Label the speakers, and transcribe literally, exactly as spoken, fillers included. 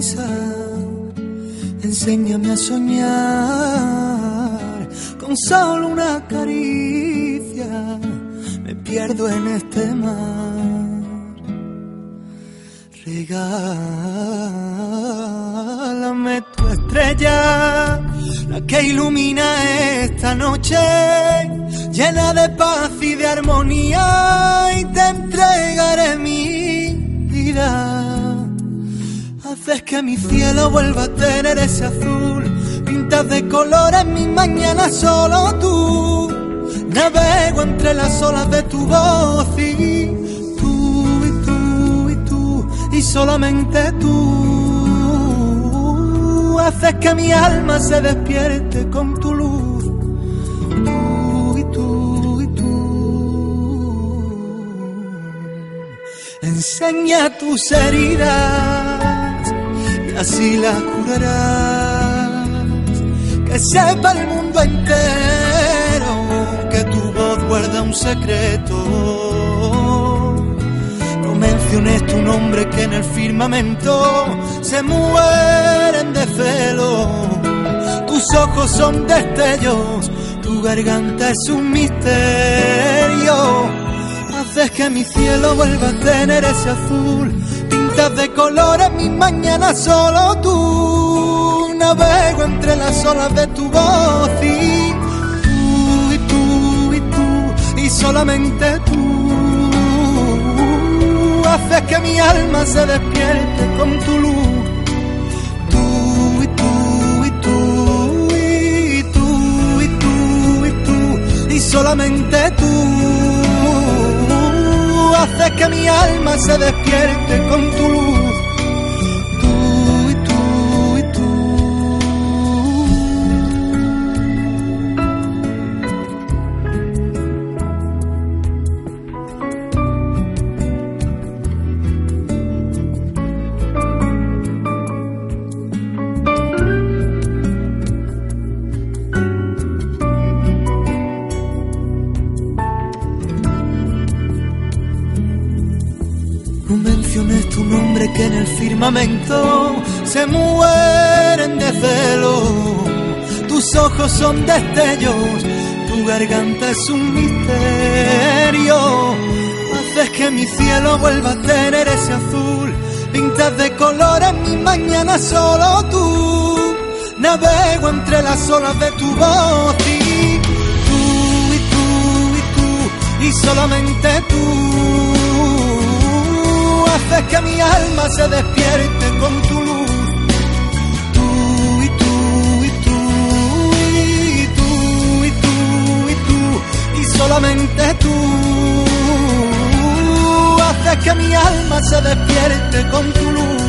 Speaker 1: sonrisa, enséñame a soñar con solo una caricia, me pierdo en este mar. Regálame tu estrella, la que ilumina esta noche, llena de paz y de armonía, y te entregaré mi vida. Haces que mi cielo vuelva a tener ese azul, pintas de colores mis mañanas solo tú. Navego entre las olas de tu voz y tú, y tú, y tú, y solamente tú. Haces que mi alma se despierte con tu luz, tú, y tú, y tú. Enseña tus heridas y así las curarás, que sepa el mundo entero que tu voz guarda un secreto. No menciones tu nombre, que en el firmamento se mueren de celo. Tus ojos son destellos, tu garganta es un misterio. Haces que mi cielo vuelva a tener ese azul, pintas de colores mis mañanas solo tú. Navego entre las olas de tu voz y tú, y tú, y tú, y solamente tú. Haces que mi alma se despierte con tu luz, tú, y tú, y tú, y tú, y tú, y tú, y solamente tú. Haces que mi alma se despierte con tu luz, tú, y tú, y tú. No menciones tu nombre, que en el firmamento se mueren de celo. Tus ojos son destellos, tu garganta es un misterio. Haces que mi cielo vuelva a tener ese azul, pintas de colores mis mañanas solo tú. Navego entre las olas de tu voz y tú, y tú, y tú, y solamente tú. Haces que mi alma se despierte con tu luz, tú, y tú, y tú, y tú, y tú, y tú, y solamente tú. Haces que mi alma se despierte con tu luz.